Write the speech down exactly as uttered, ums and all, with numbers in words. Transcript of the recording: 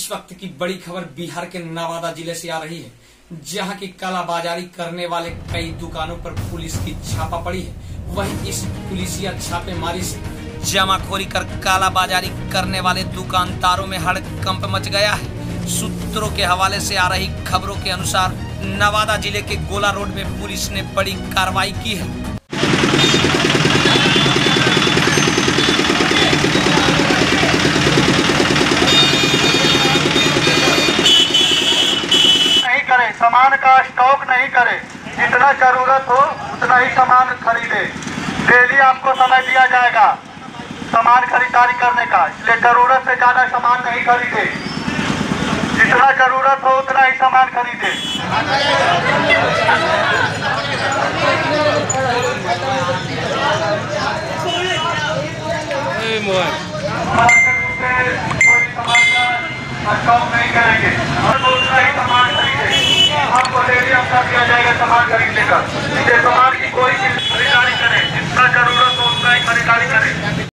इस वक्त की बड़ी खबर बिहार के नवादा जिले से आ रही है, जहां की कालाबाजारी करने वाले कई दुकानों पर पुलिस की छापा पड़ी है। वहीं इस पुलिसिया छापेमारी से जमाखोरी कर कालाबाजारी करने वाले दुकानदारों में हड़कंप मच गया है। सूत्रों के हवाले से आ रही खबरों के अनुसार नवादा जिले के गोला रोड में पुलिस ने बड़ी कार्रवाई की है। सामान का स्टॉक नहीं करे, जितना जरूरत हो उतना ही सामान खरीदे। डेली आपको समय दिया जाएगा सामान खरीदारी करने का, इसलिए जरूरत से ज्यादा सामान नहीं खरीदे। जितना जरूरत हो उतना ही सामान खरीदे। स्टॉक नहीं करेंगे और दूसरा ही सामान खरीदे। आपको डेली अवसर दिया जाएगा सामान खरीदने का, इसलिए सामान की कोई खरीदारी करें जितना जरूरत